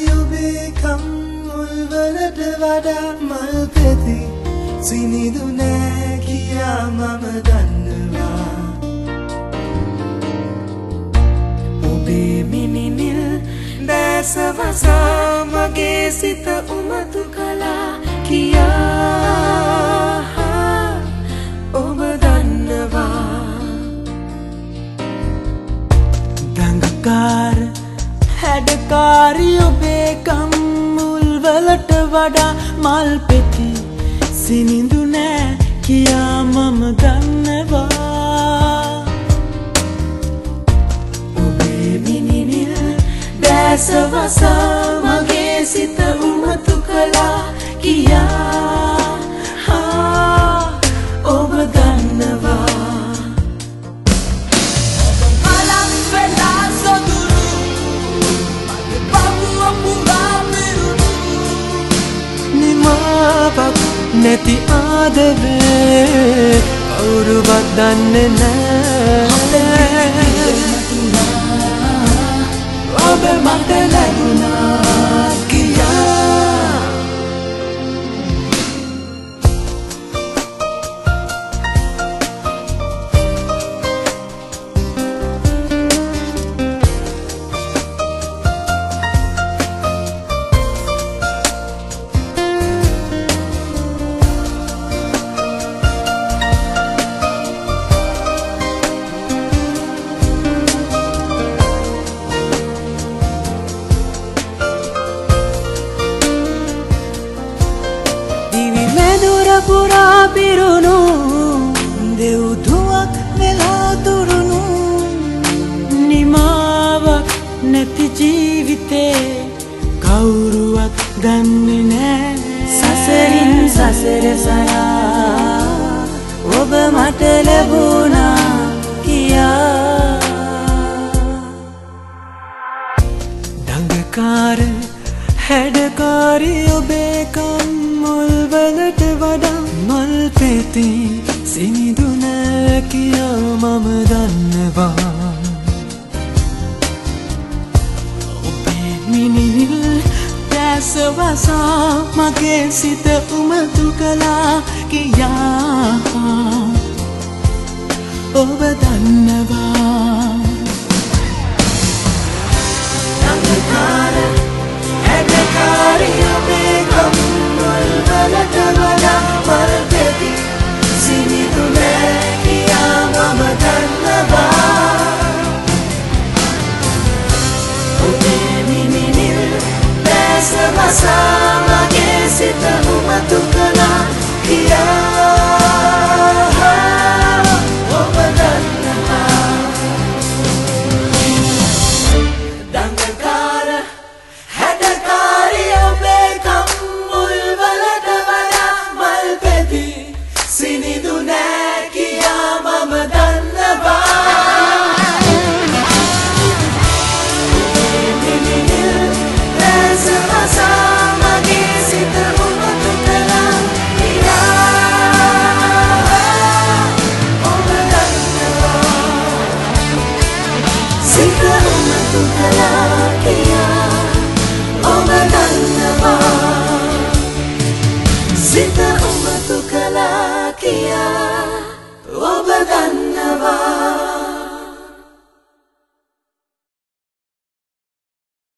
become ulvalat vada malpeti sinidu ne kiya mama dannawa obe mininil dasavasa mage sita umatu kala kiya oba dannawa dangakar හැඩකාරියෝ බේකම් මුල්වලට වඩා මල් පෙති සිනිඳු නෑ කියා මම දන්නවා ඔබේ මිනිනිල් දැස වසා මගේ සිත උමතු කළා කියා ඔබ දන්නවා නැති ආදරේ කවුරුවත් දන්නේ නැහැ ඔබ මට ලැබුණා කියා පුරා පිරුණු දෙව්දුවක් වෙලා තුරුණු නිමාවක් නැති ජීවිතේ කවුරුවත් දන්නේ නෑ සසරින් සසර සයා ඔබ මට ලැබුණා කියා දඟකාර හැඩකාරී ඔබේ කම්මුල්වලට වඩා මල් පෙති සිනිඳු නෑ කියා මම දන්නවා ඔබේ මිනිනිල් දැස වසා මගේ සිත උමතු කළා කියා ඔබ දන්නවා දඟකාර හැඩකාරී ඔබේ කම්මුල්වලට වඩා මල් පෙති සිනිඳු නෑ කියා මම දන්නවා ඔබේ මිනිනිල් දැස වසා මගේ සිත